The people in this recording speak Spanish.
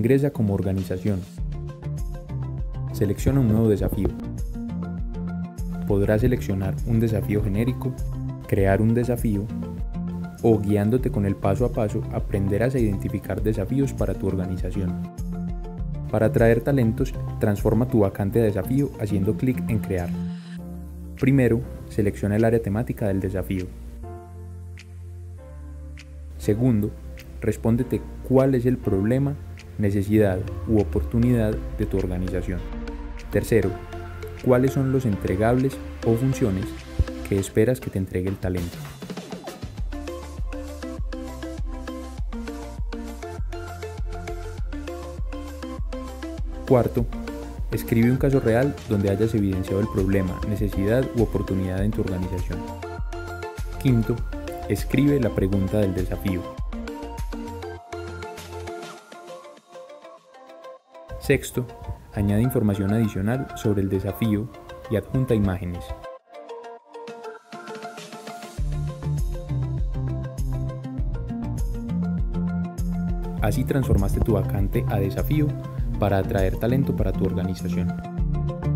Ingresa como organización. Selecciona un nuevo desafío. Podrás seleccionar un desafío genérico, crear un desafío o, guiándote con el paso a paso, aprenderás a identificar desafíos para tu organización. Para atraer talentos, transforma tu vacante a desafío haciendo clic en Crear. Primero, selecciona el área temática del desafío. Segundo, respóndete cuál es el problema, necesidad u oportunidad de tu organización. Tercero, cuáles son los entregables o funciones que esperas que te entregue el talento. Cuarto, escribe un caso real donde hayas evidenciado el problema, necesidad u oportunidad en tu organización. Quinto, escribe la pregunta del desafío. Sexto, añade información adicional sobre el desafío y adjunta imágenes. Así transformaste tu vacante a desafío para atraer talento para tu organización.